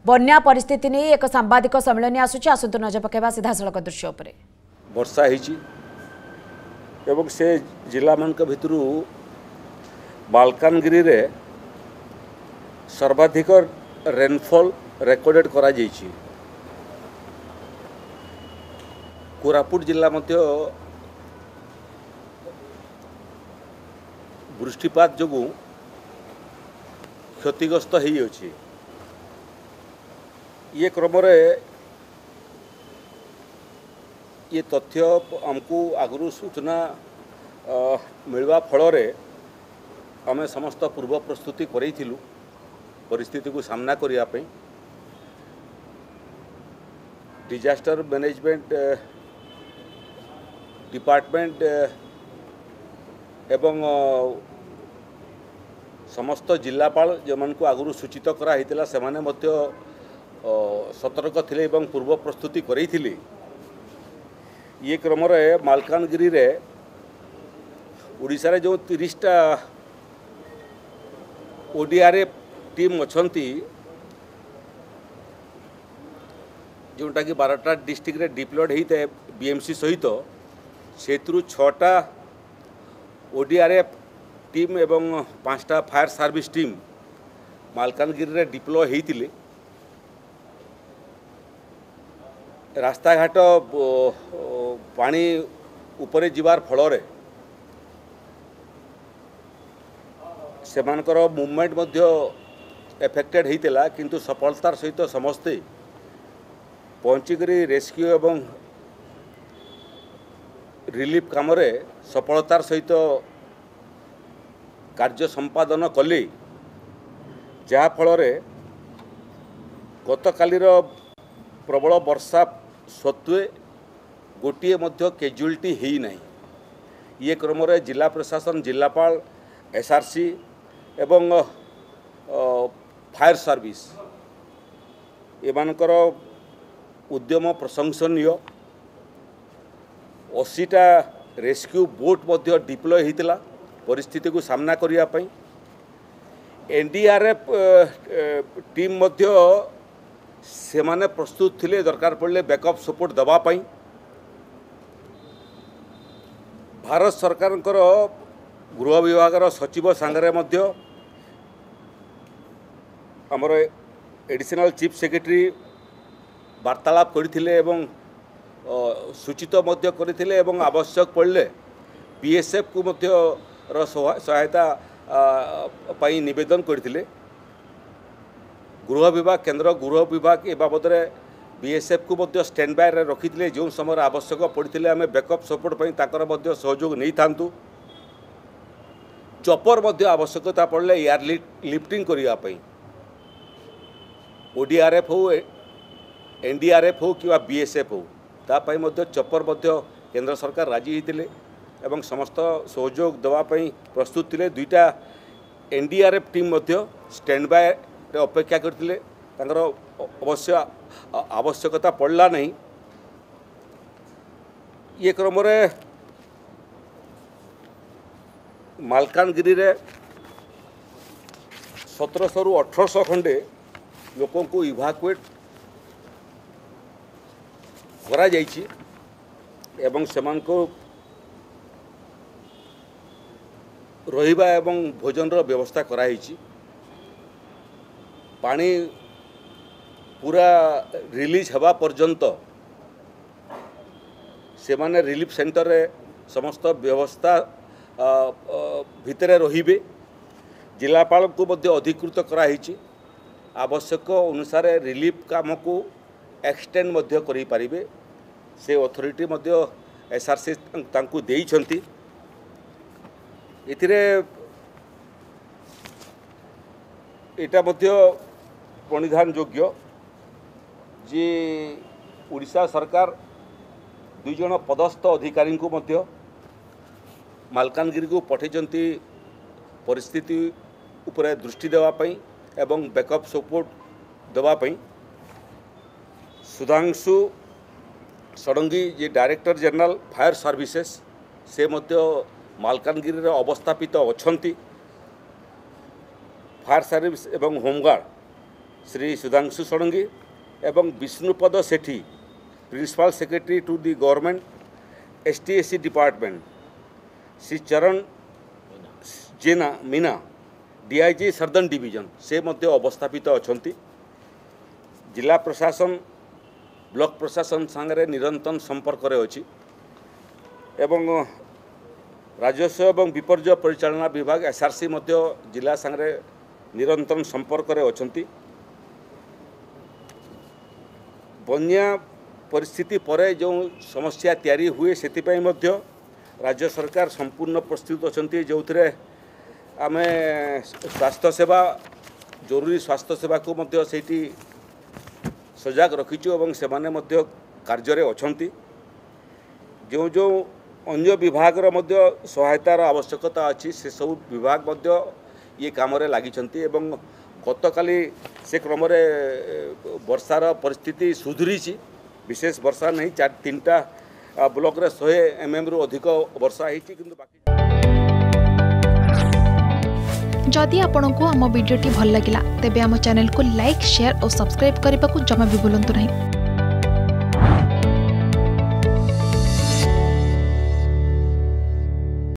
बन्या परिस्थिति नहीं एक सांबादिक सम्मेलन आसूची आसतु नजर पकेबा सीधा सड़क दृश्य उपरे वर्षा होईची एवं से जिला मान भितर मालकानगिरी रे सर्वाधिक रेनफॉल रेकॉर्डेड करा जायछि। कोरापुट जिला मध्य वृष्टिपात जोगु क्षतिग्रस्त होइछि। ये क्रम ये तथ्य आमको आगु सूचना मिलवा फल आम समस्त पूर्व प्रस्तुति करूँ परिस्थिति को सामना करने। डिजास्टर मैनेजमेंट डिपार्टमेंट एवं समस्त जिलापाल जो मान को आगु सूचित कराइला से सतर्क थिले एवं पूर्व प्रस्तुति करेइथिले। ये क्रम मालकानगिरी रे ओडिशा रे जो 30टा ओडीआरएफ टीम अच्छी जोटा कि 12टा डिस्ट्रिक्ट रे डिप्लॉयड होता है बीएमसी सहित से 6टा ओडीआरएफ टीम एवं 5टा फायर सर्विस टीम मालकानगिरी रे डिप्लॉय होते। रास्ता घाट पानी उपरे जीवार फल सेमानकर मूवमेंट मध्य एफेक्टेड होता किंतु सफलतार सहित समस्ते पहुँचिकी रेस्क्यू एवं रिलीफ काम सफलतार सहित कार्य संपादन कले जहाँफल गतकालीर प्रबल वर्षा सत्वे गोटे मध्य कैजुअलिटी ही नहीं। ये क्रम जिला प्रशासन जिलापाल एसआरसी एवं फायर सर्विस एमानकर उद्यम प्रशंसनीय। 80टा रेस्क्यू बोट मध्य डिप्लॉय होता परिस्थिति को सामना करने। एनडीआरएफ टीम मध्य से माने प्रस्तुत थिले दरकार पड़े बैकअप सपोर्ट दवापाई। भारत सरकार गृह विभाग सचिव सांगरे मध्य आमर एडिशनल चीफ सेक्रेटरी वार्तालाप करथिले एवं सूचित मध्य करथिले एवं आवश्यक पड़े बीएसएफ को मध्य सहायता पाई निवेदन करथिले। गृह विभाग केंद्र गृह विभाग ए बाबद बीएसएफ को मध्य स्टैंड बाय रखी जो समय आवश्यक पड़ते आम बैकअप सपोर्ट पर सहयोग नहीं था। चपर मध्य आवश्यकता पड़े एयर लिफ्टिंग करने ओडीआरएफ हो एनडीआरएफ हो कि बीएसएफ हो तापाई मध्य चपर मध्य केंद्र सरकार राजी होते एवं समस्त सहयोग देवाई प्रस्तुत थे। 2टा एनडीआरएफ टीम मध्य स्टैंड बाय अपेक्षा करते अवश्य आवश्यकता पड़ला नहीं। ये क्रम मालकानगिरी रे 1700 रु 1800 खंडे लोकों को इवाकुएट करा जाइछि एवं सेमान को रहिबा एवं भोजन रो व्यवस्था कराइछि। पानी पूरा रिलीज हवा पर्यंत से माने रिलीफ सेंटर रे समस्त व्यवस्था भितरे रहिबे। जिलापाल को मध्य अधिकृत कराइछि आवश्यक अनुसार रिलीफ काम को एक्सटेंड मध्य करि पारिबे से अथॉरिटी मध्य एसआरसी तांकु देइछंती। एथिरे एटा मध्य प्रणिधान योग्य जे ओडिशा सरकार 2 जन पदस्थ अधिकारी को मध्य मालकानगिरी को पठेचंती परिस्थिति उपरे दृष्टि देवाई एवं बैकअप सपोर्ट देवाई। सुधांशु षडंगी जे डायरेक्टर जनरल फायर सर्विसेस से मध्य मालकानगिरी रे अवस्थापित अछंती। फायर सर्विस एवं होमगार्ड श्री सुधांशु षडंगी एवं Bishnupada Sethi principal secretary to the government STSC department, Shri Charan Jena Meena DIG southern division से मध्य अवस्थापित अछंती। जिला प्रशासन ब्लॉक प्रशासन सांगरे निरंतर संपर्क रे अछि एवं राजस्व एवं विपर्य परिचालना विभाग SRC मध्य जिला सांगरे निरंतर संपर्क रे अछंती। बन्या परिस्थिति परे जो समस्या तैयारी हुए से राज्य सरकार संपूर्ण प्रस्तुत अछंती, जो आम स्वास्थ्य सेवा जरूरी स्वास्थ्य सेवा को मध्य सेठी सजग रखीचु और से कार्य रे अछंती। जो जो अन्य विभाग मध्य सहायतार आवश्यकता अच्छी से सब विभाग मध्य ये काम रे लागिचंती एवं गतकाली से क्रम वर्षार परिस्थिति सुधुरी। विशेष वर्षा नहीं, 3टा ब्लॉक रे 100 mm रु अधिक वर्षा होती। जदि आपंक आम भिडी भल लगा तेब आम चैनल को लाइक, शेयर और सब्सक्राइब करने को जमा भी भूलु नहीं।